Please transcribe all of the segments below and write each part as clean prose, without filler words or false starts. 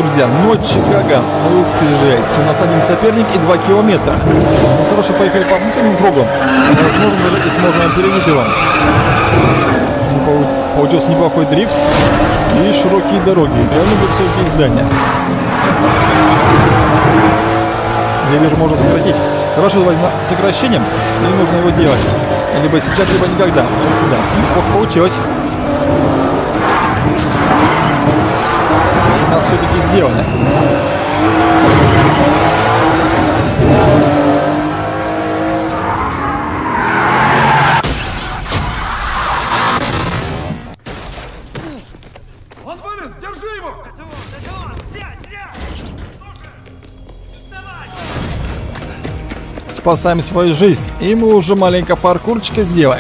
друзья, ночь Чикаго. Ух ты, жесть. У нас один соперник и 2 километра. Ну, хорошо, поехали по внутренним кругам. Возможно, даже и сможем опередить его. Получился неплохой дрифт и широкие дороги, довольно высокие здания. Я вижу, можно сократить. Хорошо, давай сокращением, и нужно его делать. Либо сейчас, либо никогда. Вот сюда. Неплохо получилось. И нас все-таки сделали. Спасаем свою жизнь, и мы уже маленько паркурчика сделаем.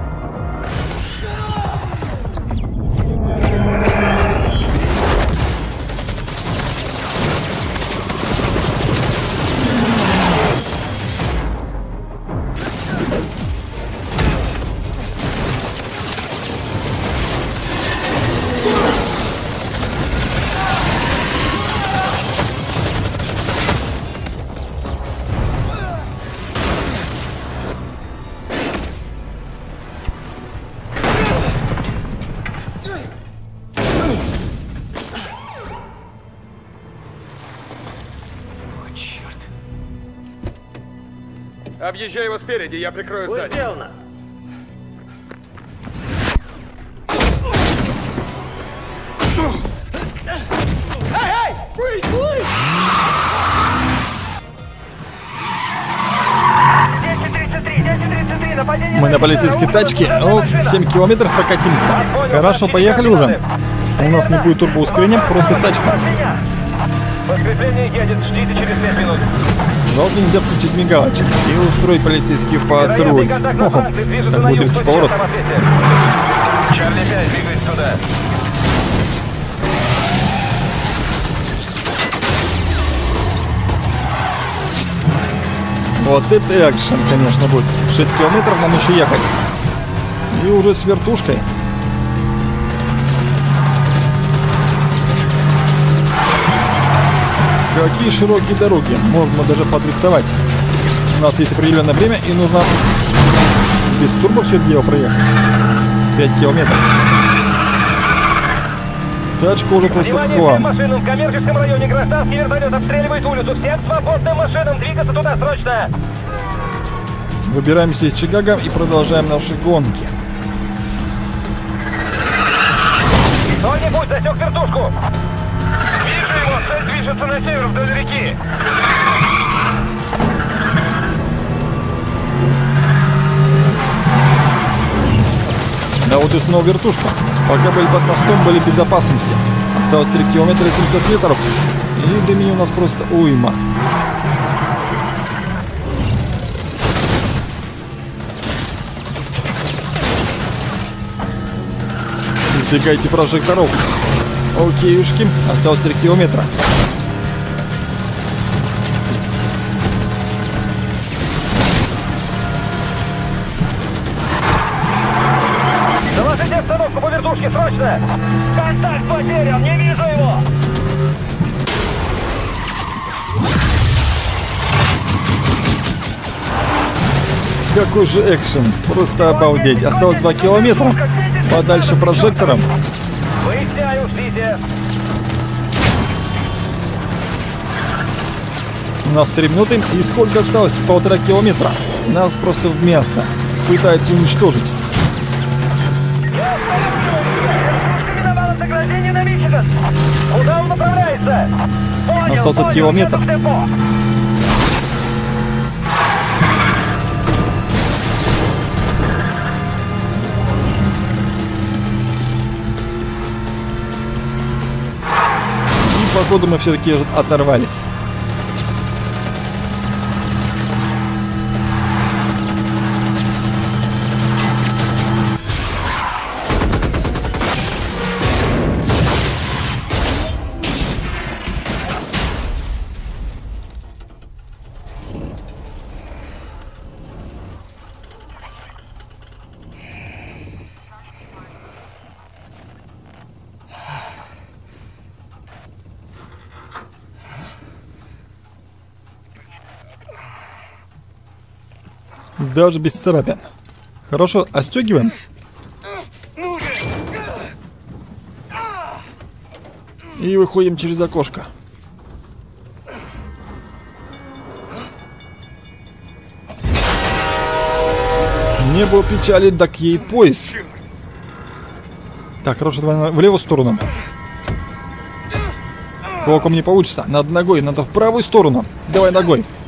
Объезжай его спереди, я прикрою сзади. Сделано. Эй! Эй! Мы на полицейской тачке. Ох, 7 километров прокатимся. Хорошо, поехали уже. У нас не будет турбоускорения, просто тачка. Подкрепление едет, ждите через 5 минут. Жалко, нельзя включить мигалочек и устроить полицейский патруль. Ого, так будет резкий поворот. Чарли 5 двигается туда. Вот это экшен, конечно, будет. 6 километров нам еще ехать. И уже с вертушкой. Какие широкие дороги. Можно даже подрихтовать. У нас есть определенное время и нужно без турбо все это дело проехать. 5 километров. Тачка уже просто в хлам. Машинам в коммерческом районе гражданский вертолет обстреливает улицу. Всем свободным машинам двигаться туда срочно. Выбираемся из Чикаго и продолжаем наши гонки. Кто-нибудь засек вертушку? Вижу его, цель движется на север вдоль реки. Да вот и снова вертушка. Пока были под мостом, были в безопасности. Осталось 3 километра и 700 метров. И времени у нас просто уйма. Избегайте прожекторов. Окейушки, осталось 3 километра. Доложите обстановку по вертушке, срочно! Контакт потерян, не вижу его! Какой же экшен, просто обалдеть. Осталось 2 километра. Подальше прожектором. Выясняю, ждите. У нас 3 минуты. И сколько осталось? 1,5 километра. Нас просто в мясо. Пытаются уничтожить. Миновало заграждение на Мичиган. Куда он направляется? Понял, Остался километр. еду в депо. И походу мы все-таки оторвались. Даже без царапин. Хорошо, отстегиваем. И выходим через окошко. Не было печали, так едет поезд. Так, хорошо, давай в левую сторону. Кулаком не получится. Надо ногой, надо в правую сторону. Давай ногой.